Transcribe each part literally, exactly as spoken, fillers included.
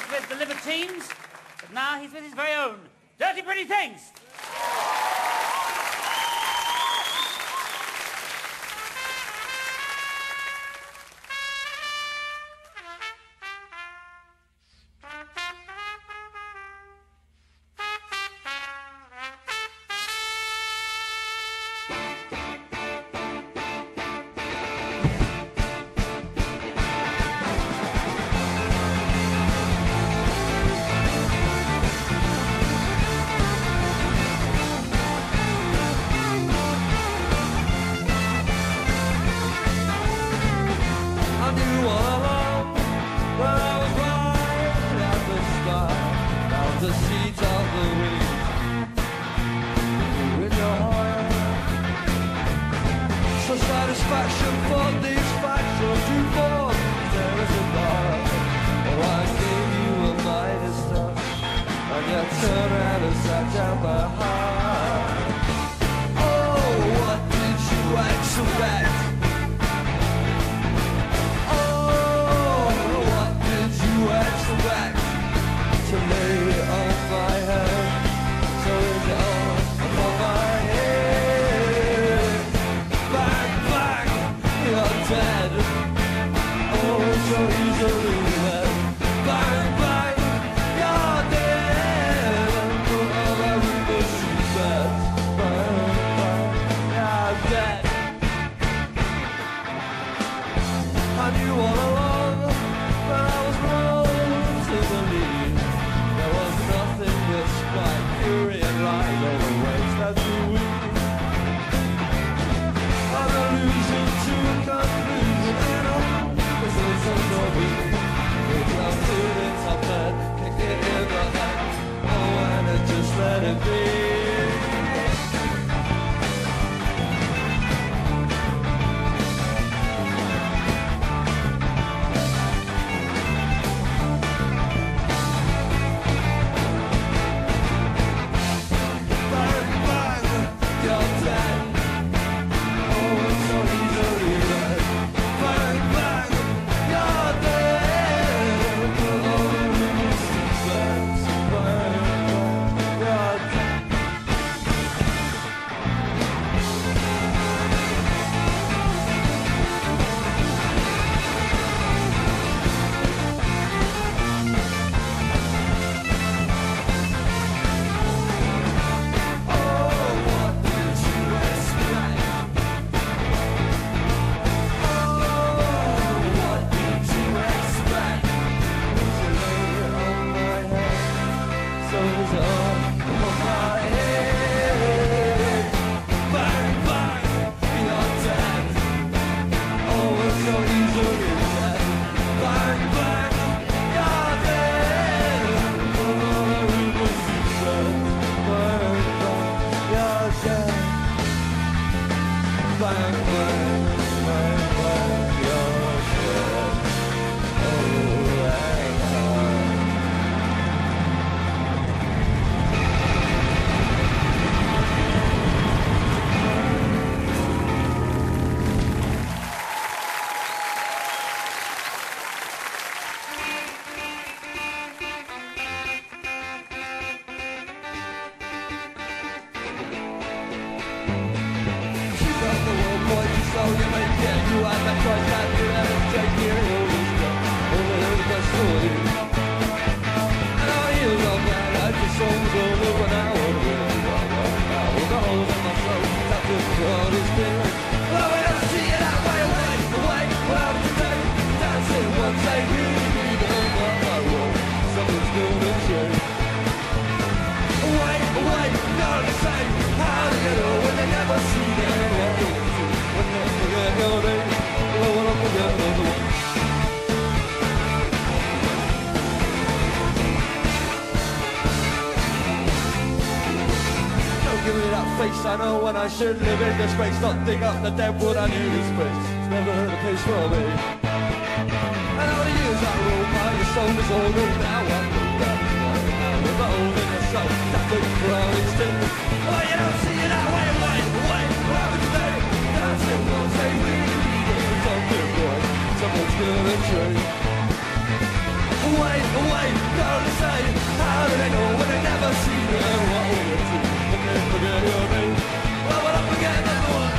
with the Libertines, but now he's with his very own Dirty Pretty Things. Satisfaction for these facts or two more. There is a bar. Oh, I gave you a Midas touch, and you turned around and sat down behind. Oh, what did you expect? Oh, what did you expect? To lay on my head, so is it all upon my head? Bang, bang, you're dead. Oh, so easily led. Bang, bang, you're dead. Put all our rumors to bed. Bang, bang, you're dead. I knew all along, but I was wrong to believe there was nothing but spite, fury and lies all the ways that you weak. An allusion to a conclusion, and all this is a novel. We jumped to the top head, kicked it in the head. Oh, and it just let it be. I know when I should live in disgrace, not dig up the dead wood. I knew this place was never the place for me. And all the years I rolled by, your soul is older now. I know that with the hole in your soul, that big crown is still. Oh, you don't see it that way, wait, wait, what happened today? That's it, won't say we need it. Something good, something's gonna change. Away, away, down the side. How do they know when they never see you? What will you do? I can't forget your name. Well, will I forget another one?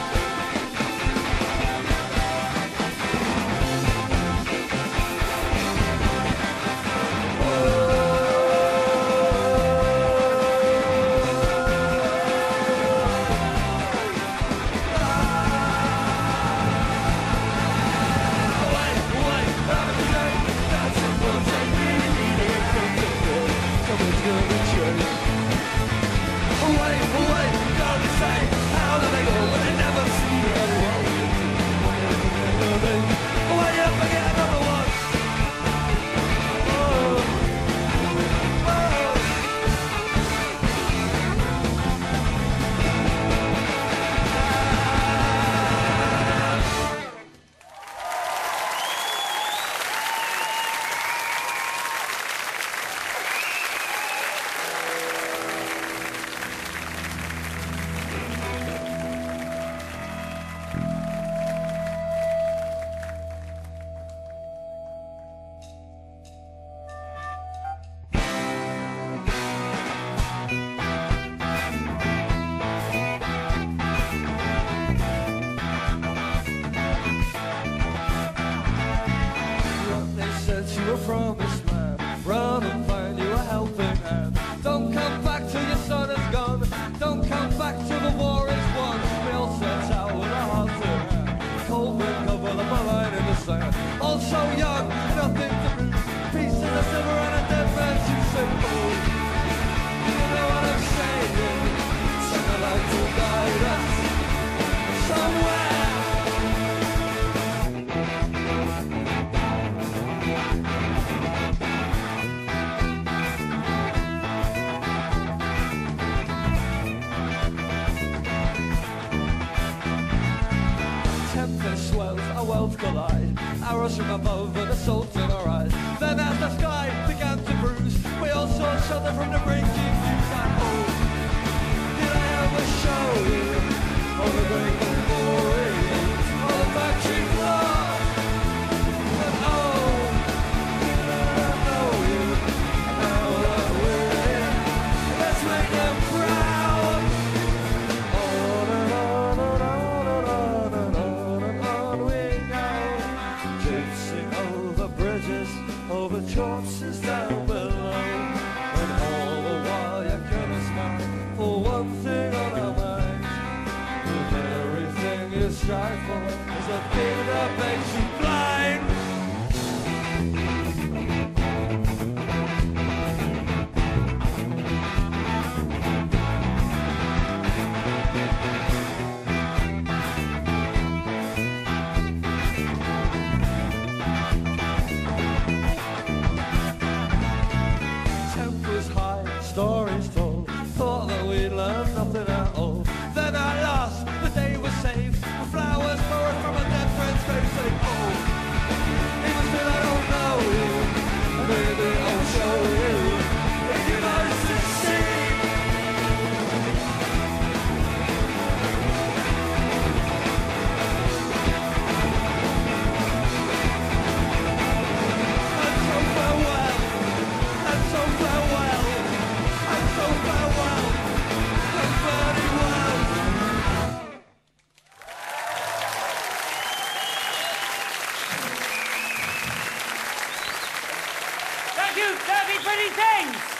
Promised land, run and find you a helping hand. Don't come back till your son is gone. Don't come back till the war is won. We'll set out with our hearts in hand. Cold wind cover up a line in the sand. All so young, nothing to lose. Peace in the silver and a dead man too simple. You know what I'm saying? Something like to guide us somewhere. Tempest swells, our worlds collide. Arrows from above and assault in our eyes. Then as the sky began to bruise, we all saw each other from the breaking news. And oh, did I ever show you all the great memorials on the factory floor? And oh, did I know you? And now that we're here, let's make them proud. On and on and on and on and on and on we go, gypsing over bridges, over churches down below. And all the while you're gonna smile for one thing on our minds. The very thing you strive for is a thing that makes you blind. Tempers high, stories told, thought that we'd learn nothing at all. Then at last, the day was saved, the flowers poured from a dead friend's grave, saying, oh, even still I don't know you, maybe I'll show you, if you know succeed. And so farewell, and so farewell, and so farewell, and very well. Thank you, Dirty Pretty Things!